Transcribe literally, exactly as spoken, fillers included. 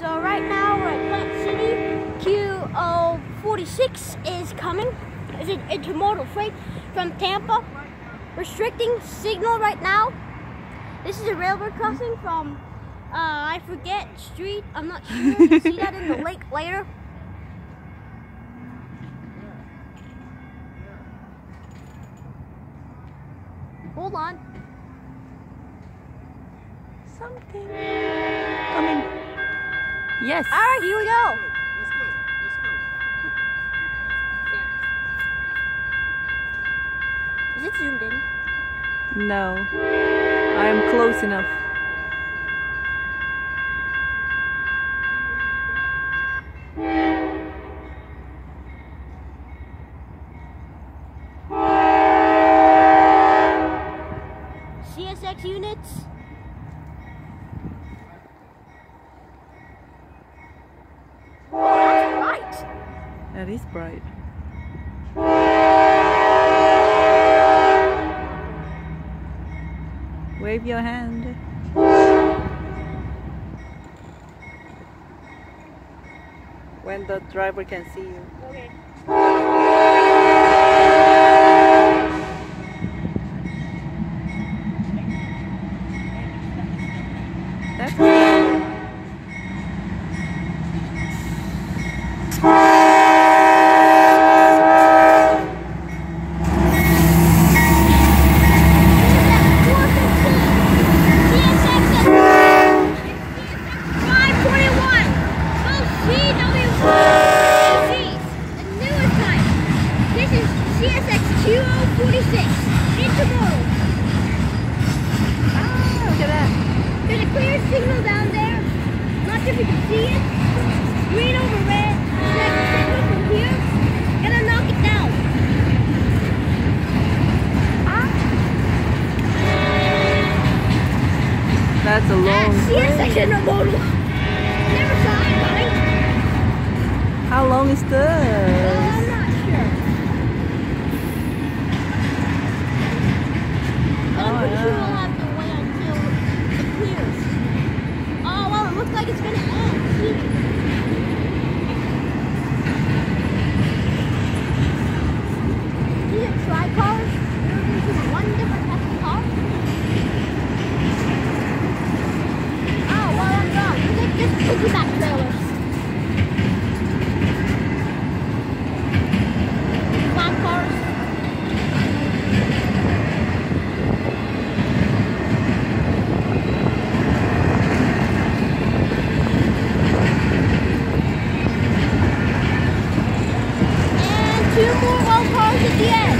So right now we're at Plant City. Q zero forty-six is coming. It's an intermodal freight from Tampa. Restricting signal right now. This is a railroad crossing from, uh, I forget, street. I'm not sure. You'll see that in the lake later. Hold on. Something coming. Yes. All right, here we go. Let's go. Let's go. Is it zoomed in? No. I am close enough. C S X units. Oh, that's bright. That is bright. Wave your hand. When the driver can see you. Okay. That's cool. C S X T Q zero forty-six intermodal. Ah, look at that. There's a clear signal down there. Not sure if you can see it. Green over red. Next signal from here. Gonna knock it down. Ah. That's a long C S X way. intermodal. Never saw it coming. How long is Uh, this? I'm not sure. But I'm pretty sure we'll have to wait until it clears. Oh, well, it looks like it's going to end. See? These are tri-cars. This is one different type of car. Oh, well, I'm done. These are just piggyback trailers. Flat cars. Two more roll cars at the end.